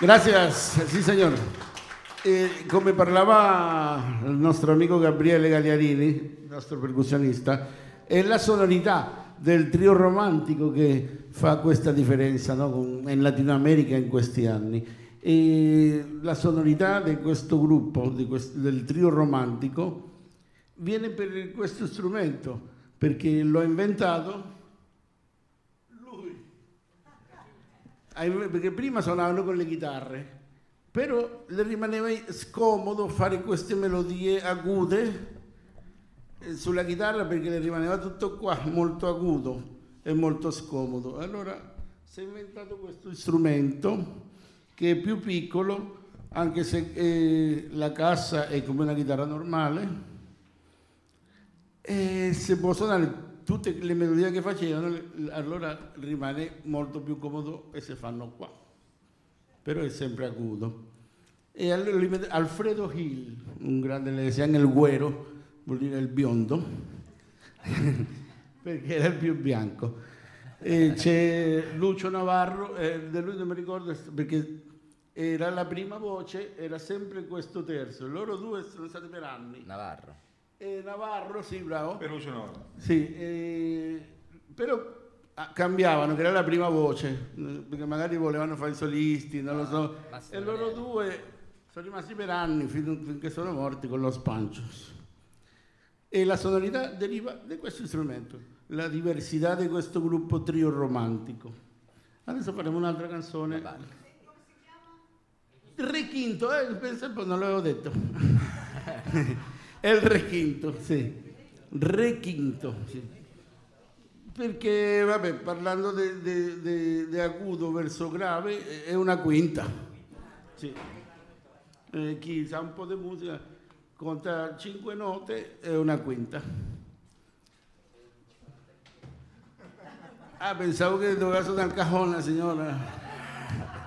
Gracias, sì signor. Come parlava il nostro amico Gabriele Gagliarini, il nostro percussionista, è la sonorità del trio romantico che fa questa differenza, no? In Latino America in questi anni. E la sonorità di questo gruppo, del trio romantico, viene per questo strumento, perché l'ho inventato lui. Perché prima suonavano con le chitarre, però le rimaneva scomodo fare queste melodie agute sulla chitarra perché le rimaneva tutto qua molto agudo e molto scomodo. Allora si è inventato questo strumento che è più piccolo, anche se la cassa è come una chitarra normale, e si può suonare tutte le melodie che facevano, allora rimane molto più comodo e si fanno qua, però è sempre agudo. E allora Alfredo Gil, un grande, le decían el güero, vuol dire il biondo, perché era il più bianco. E c'è Lucio Navarro, di lui non mi ricordo perché era la prima voce, era sempre questo terzo, loro due sono stati per anni. Navarro, sì, bravo. Per Lucio Navarro. Sì, però cambiavano, che era la prima voce, perché magari volevano fare i solisti, non lo so. E loro due sono rimasti per anni, finché sono morti con Los Panchos. E la sonorità deriva da questo strumento, la diversità di questo gruppo trio romantico. Adesso faremo un'altra canzone. Come si chiama? Requinto, penso non l'avevo detto. È il requinto, sì. Requinto, sì. Perché, vabbè, parlando di acuto verso grave, è una quinta. Sì. Chi sa un po' di musica conta 5 note, è una quinta. Ah, pensavo che doveva suonare il cajón la signora.